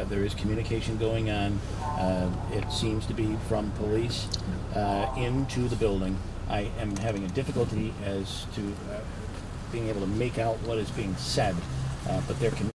There is communication going on. It seems to be from police into the building. I am having a difficulty as to being able to make out what is being said, but they're